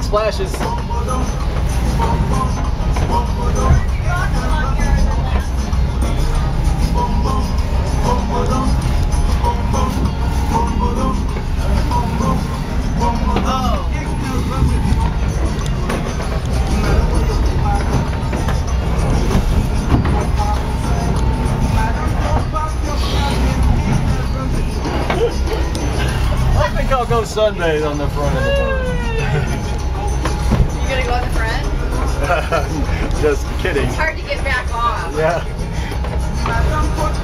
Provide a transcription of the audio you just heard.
splashes. I think I'll go sunbathe on the front of the boat. You gonna go on the front? Just kidding. It's hard to get back off. Yeah.